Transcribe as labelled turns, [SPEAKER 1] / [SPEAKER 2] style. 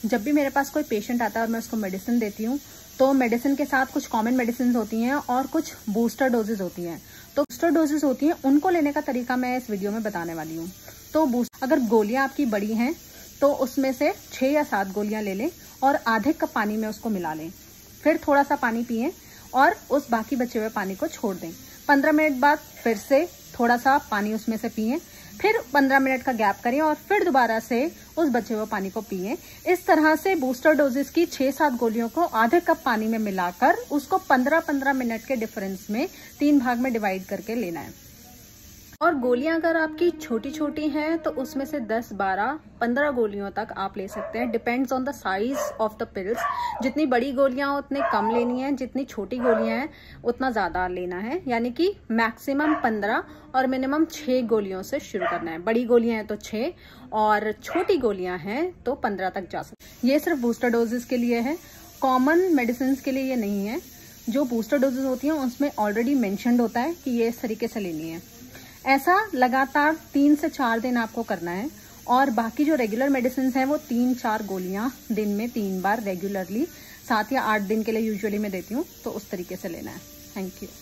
[SPEAKER 1] जब भी मेरे पास कोई पेशेंट आता है और मैं उसको मेडिसिन देती हूँ, तो मेडिसिन के साथ कुछ कॉमन मेडिसिन होती हैं और कुछ बूस्टर डोजेज होती हैं। तो बूस्टर डोजेज होती हैं, उनको लेने का तरीका मैं इस वीडियो में बताने वाली हूँ। तो अगर गोलियां आपकी बड़ी हैं तो उसमें से 6 या 7 गोलियां ले लें और आधे कप पानी में उसको मिला लें। फिर थोड़ा सा पानी पिएं और उस बाकी बचे हुए पानी को छोड़ दें। 15 मिनट बाद फिर से थोड़ा सा पानी उसमें से पिएं, फिर 15 मिनट का गैप करें और फिर दोबारा से उस बचे हुए पानी को पिएं। इस तरह से बूस्टर डोजेस की 6-7 गोलियों को आधे कप पानी में मिलाकर उसको 15-15 मिनट के डिफरेंस में 3 भाग में डिवाइड करके लेना है। और गोलियां अगर आपकी छोटी छोटी हैं तो उसमें से 10, 12, 15 गोलियों तक आप ले सकते हैं। Depends on the size of the pills. जितनी बड़ी गोलियां हो उतनी कम लेनी है, जितनी छोटी गोलियां हैं उतना ज़्यादा लेना है। यानी कि मैक्सिमम 15 और मिनिमम 6 गोलियों से शुरू करना है। बड़ी गोलियां हैं तो 6 और छोटी गोलियां हैं तो 15 तक जा सकते। ये सिर्फ बूस्टर डोजेस के लिए है, कॉमन मेडिसिन के लिए ये नहीं है। जो बूस्टर डोजेज होती हैं उसमें ऑलरेडी मैंशनड होता है कि ये इस तरीके से लेनी है। ऐसा लगातार 3 से 4 दिन आपको करना है। और बाकी जो रेगुलर मेडिसिन हैं वो 3-4 गोलियां दिन में 3 बार रेगुलरली 7 या 8 दिन के लिए यूजुअली मैं देती हूँ, तो उस तरीके से लेना है। Thank you.